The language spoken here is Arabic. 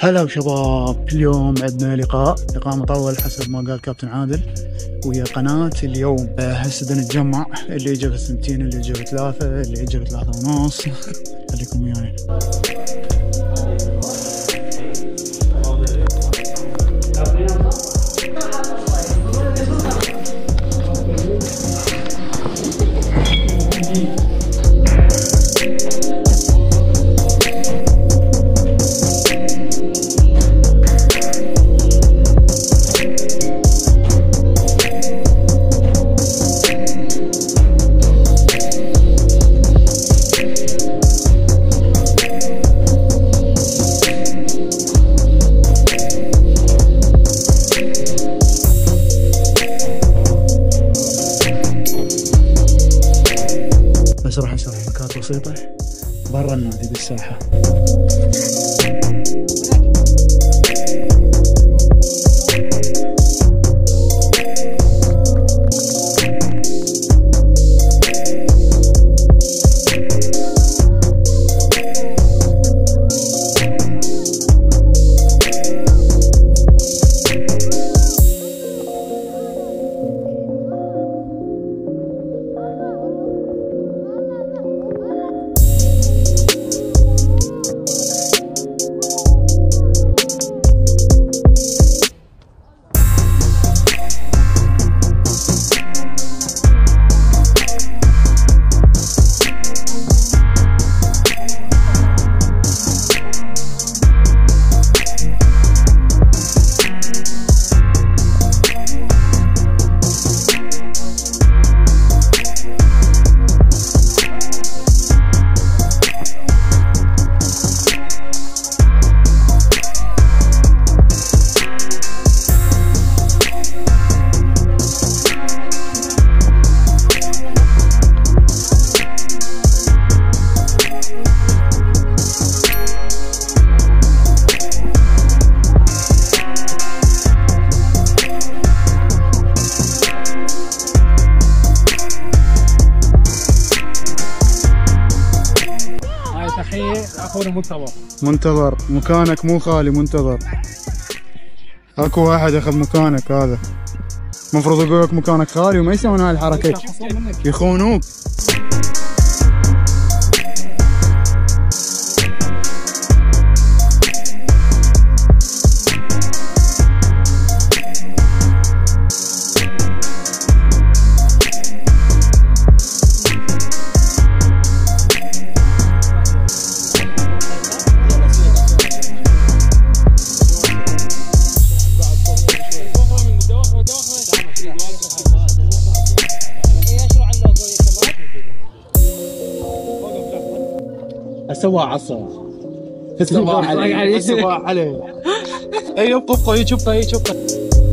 هلا شباب، اليوم عندنا لقاء مطول حسب ما قال كابتن عادل ويا قناة اليوم. هسه نتجمع، اللي يجي بسنتين، اللي يجي بثلاثة، اللي يجي بثلاثة ونص. خليكم وياي. بس راح نسوي حركات بسيطة برا النادي بالساحة. اخونا منتظر مكانك مو خالي، منتظر. اكو واحد اخذ مكانك، هذا المفروض يقول لك مكانك خالي وما يسوون هاي الحركات، يخونوك. سواها عصا سواها عليه. ايوه ابقى يشوفها